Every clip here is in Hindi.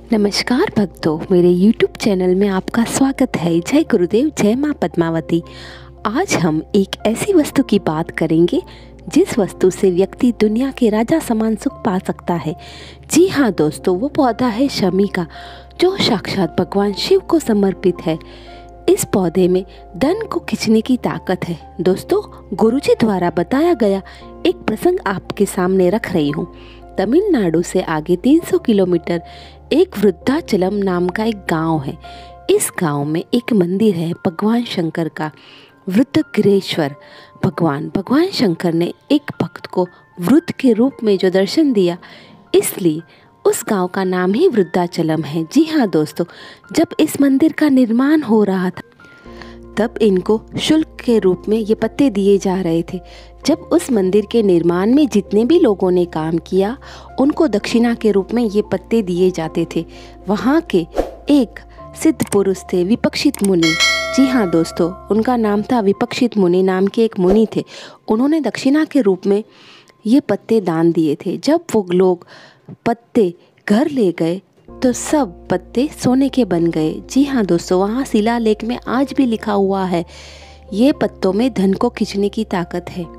नमस्कार भक्तों, मेरे YouTube चैनल में आपका स्वागत है। जय गुरुदेव, जय माँ पद्मावती। आज हम एक ऐसी वस्तु की बात करेंगे जिस वस्तु से व्यक्ति दुनिया के राजा समान सुख पा सकता है। जी हाँ दोस्तों, वो पौधा है शमी का, जो साक्षात भगवान शिव को समर्पित है। इस पौधे में धन को खींचने की ताकत है। दोस्तों, गुरुजी द्वारा बताया गया एक प्रसंग आपके सामने रख रही हूँ। तमिलनाडु से आगे 300 किलोमीटर एक वृद्धाचलम नाम का एक गांव है। इस गांव में एक मंदिर है भगवान शंकर का, वृद्धगिरेश्वर भगवान शंकर ने एक भक्त को वृद्ध के रूप में जो दर्शन दिया, इसलिए उस गांव का नाम ही वृद्धाचलम है। जी हाँ दोस्तों, जब इस मंदिर का निर्माण हो रहा था तब इनको शुल्क के रूप में ये पत्ते दिए जा रहे थे। जब उस मंदिर के निर्माण में जितने भी लोगों ने काम किया, उनको दक्षिणा के रूप में ये पत्ते दिए जाते थे। वहाँ के एक सिद्ध पुरुष थे, विपक्षित मुनि। जी हाँ दोस्तों, उनका नाम था विपक्षित मुनि, नाम के एक मुनि थे। उन्होंने दक्षिणा के रूप में ये पत्ते दान दिए थे। जब वो लोग पत्ते घर ले गए तो सब पत्ते सोने के बन गए। जी हाँ दोस्तों, वहाँ शिलालेख में आज भी लिखा हुआ है, ये पत्तों में धन को खींचने की ताकत है।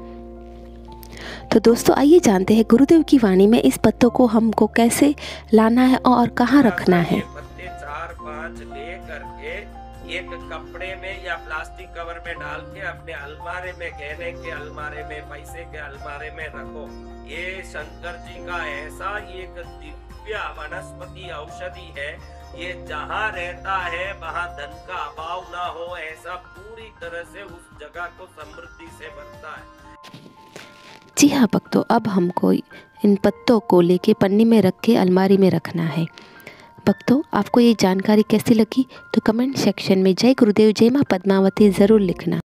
तो दोस्तों, आइए जानते हैं गुरुदेव की वाणी में इस पत्तों को हमको कैसे लाना है और कहाँ रखना है। पत्ते 4-5 ले करके एक कपड़े में या प्लास्टिक कवर में डाल के अपने अलमारे में, गहने के अलमारे में, पैसे के अलमारे में रखो। ये शंकर जी का ऐसा एक दिव्य वनस्पति औषधि है, ये जहाँ रहता है वहाँ धन का अभाव ना हो, ऐसा पूरी तरह से उस जगह को समृद्धि से भरता है। जी हाँ भक्तों, अब हमको इन पत्तों को लेके पन्नी में रख के अलमारी में रखना है। भक्तों, आपको ये जानकारी कैसी लगी तो कमेंट सेक्शन में जय गुरुदेव, जय माँ पद्मावती ज़रूर लिखना।